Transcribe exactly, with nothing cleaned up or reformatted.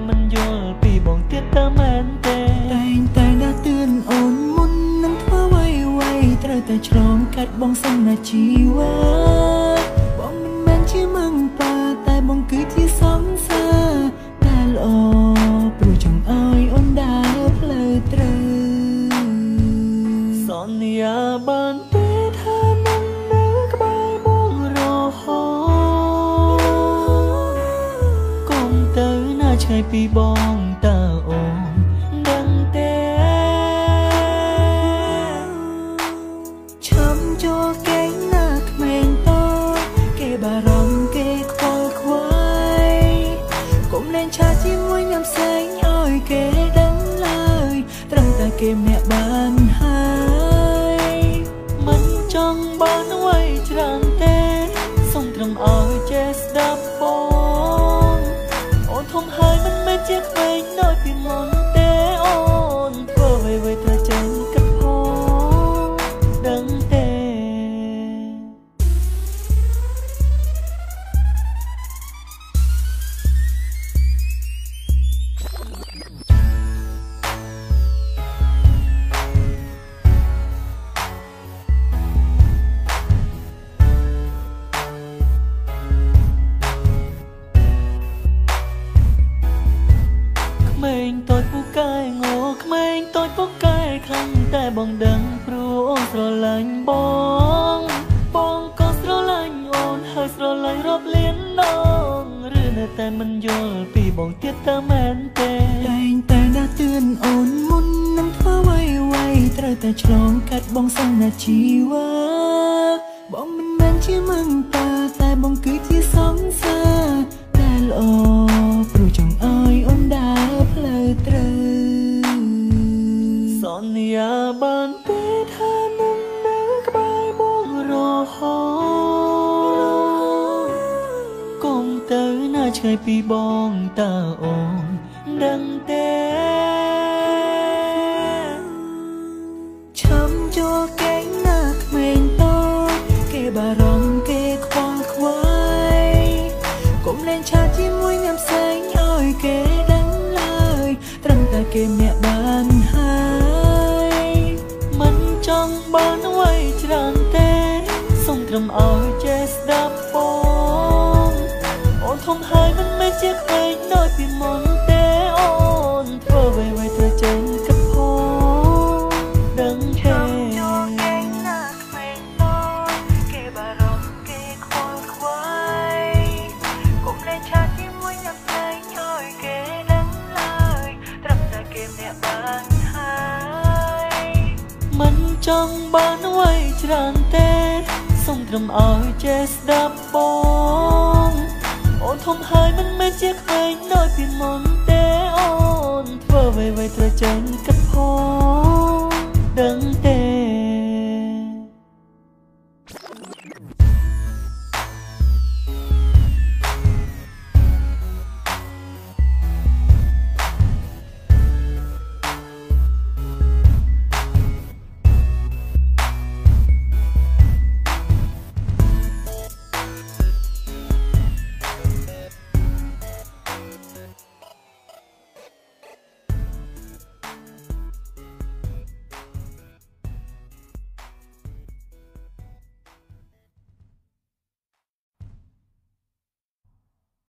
មិនយល់ពីបងទៀតតើមែនទេតែងតែដាស់តឿនអូនមុននឹងធ្វើអ្វីអ្វីត្រូវតែឆ្លងកាត់បងសិនណាជីវ៉ាបងមិនមែនជាមឹងប៉ាតែបងគឺជាសង្សារតែល្អព្រោះចង់ឲ្យអូនដើរផ្លូវត្រូវសន្យាបានទេថានឹងនៅក្បែរបងរហូតកុំទៅណាឆ្ងាយពីបងតើអូនដឹងទេឈាំចូលគេណាក្មេងតគេបារម្ភគេខ្វល់ខ្វាយកុំលែងឆាជាមួយញ៉ាំផ្សេងឲ្យគេដឹងឡើយត្រឹមតែគេម្នាក់បានហើយមិនចង់បានអ្វីច្រើនទេសូមត្រឹមឲ្យចេះស្ដាប់បងអូនធំហើយមិនមែនជាក្មេងដូចពីមុនទេអូនធ្វើអ្វីៗត្រូវចេញគិតផងដឹងទេក្មេងតូចពូកែងោក្មេងតូចពូកែខ្លាំងតែបងដឹងព្រោះអូនស្រឡាញ់បងបងក៏ស្រឡាញ់អូនហើយស្រឡាញ់រាប់លានដងឬនៅតែមិនយល់ពីបងទៀតតើមែនទេតែងតែដាស់តឿនអូនមុននឹងធ្វើអ្វីអ្វីត្រូវតែឆ្លងកាត់បងសិនណាជីវ៉ាបងមិនមែនជាមឹងប៉ាតែបងគឺជាសង្សារតែល្អព្រោះចង់ឲ្យអូនដើរផ្លូវត្រូវសន្យាបានទេថានឹងនៅក្បែរបងរហូតកុំទៅណាឆ្ងាយពីបងតើអូនដឹងទេឈាំចូលគេណាក្មេងតូចគេបារម្ភគេខ្វល់ខ្វាយកុំលែងឆាជាមួយញ៉ាំផ្សេងឲ្យគេដឹងឡើយត្រឹមតែគេម្នាក់បានហើយមិនចង់បានអ្វីច្រើនទេសូមត្រឹមឲ្យចេះស្ដាប់បងអូនធំហើយមិនមែនជាក្មេងដូចពីមុនទេអូនធ្វើអ្វីៗត្រូវចេញគិតផងដឹងទេគេបារម្ភគេខ្វល់ខ្វាយកុំលែងឆាជាមួយញ៉ាំផ្សេងឲ្យគេដឹងឡើយត្រឹមតែគេម្នាក់បានហើយមិនចង់បានអ្វីច្រើនទេសូមត្រឹមឲ្យចេះស្ដាប់បងអូនធំហើយមិនមែនជាក្មេងដូចពីមុនទេអូនធ្វើអ្វីៗត្រូវចេញគិតផងដឹងទេ